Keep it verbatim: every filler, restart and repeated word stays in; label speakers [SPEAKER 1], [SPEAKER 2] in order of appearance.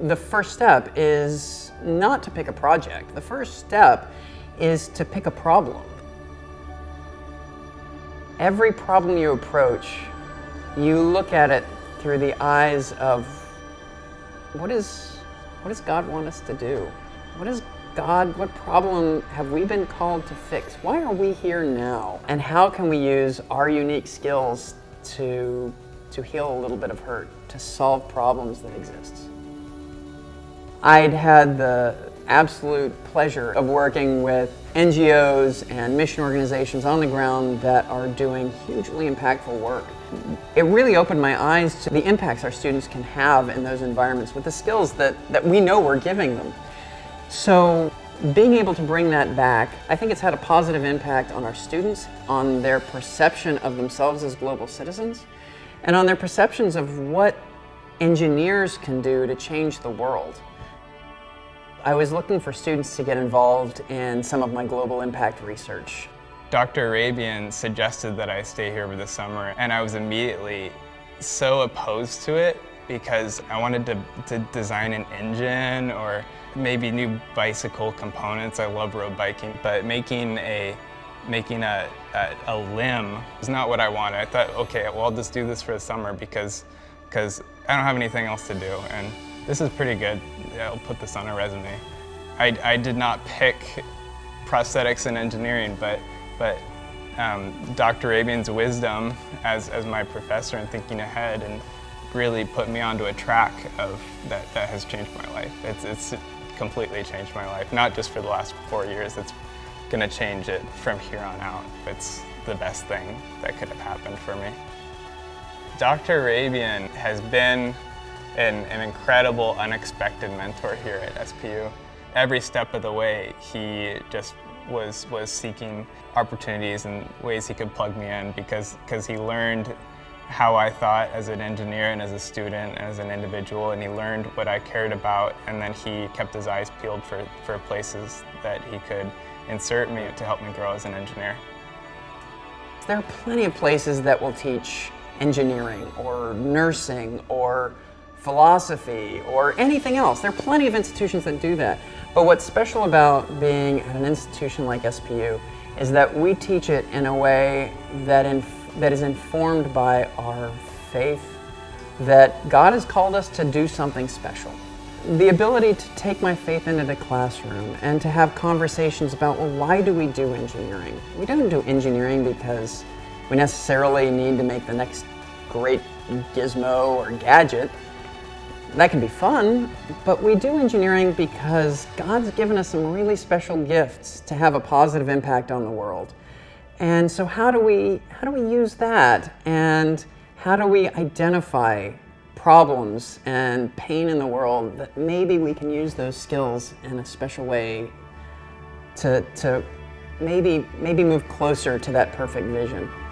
[SPEAKER 1] the first step is not to pick a project. The first step is to pick a problem. Every problem you approach, you look at it through the eyes of what is, what does God want us to do? What is God, what problem have we been called to fix? Why are we here now? And how can we use our unique skills to, to heal a little bit of hurt, to solve problems that exist? I'd had the absolute pleasure of working with N G Os and mission organizations on the ground that are doing hugely impactful work. It really opened my eyes to the impacts our students can have in those environments with the skills that, that we know we're giving them. So being able to bring that back, I think it's had a positive impact on our students, on their perception of themselves as global citizens, and on their perceptions of what engineers can do to change the world. I was looking for students to get involved in some of my global impact research.
[SPEAKER 2] Doctor Arabian suggested that I stay here over the summer, and I was immediately so opposed to it because I wanted to, to design an engine or maybe new bicycle components. I love road biking, but making a making a, a, a limb is not what I wanted. I thought, okay, well, I'll just do this for the summer because because I don't have anything else to do, and this is pretty good. I'll put this on a resume. I, I did not pick prosthetics and engineering, but but um, Doctor Arabian's wisdom as as my professor and thinking ahead and really put me onto a track of that that has changed my life. It's it's completely changed my life. Not just for the last four years. It's going to change it from here on out. It's the best thing that could have happened for me. Doctor Arabian has been an, an incredible, unexpected mentor here at S P U. Every step of the way, he just was was seeking opportunities and ways he could plug me in because because he learned how I thought as an engineer and as a student and as an individual, and he learned what I cared about, and then he kept his eyes peeled for, for places that he could insert me to help me grow as an engineer.
[SPEAKER 1] There are plenty of places that will teach engineering or nursing or philosophy or anything else. There are plenty of institutions that do that. But what's special about being at an institution like S P U is that we teach it in a way that, in, that is informed by our faith that God has called us to do something special. The ability to take my faith into the classroom and to have conversations about, well, why do we do engineering? We don't do engineering because we necessarily need to make the next great gizmo or gadget. That can be fun, but we do engineering because God's given us some really special gifts to have a positive impact on the world. And so how do we, how do we use that? And how do we identify problems and pain in the world that maybe we can use those skills in a special way to, to maybe, maybe move closer to that perfect vision?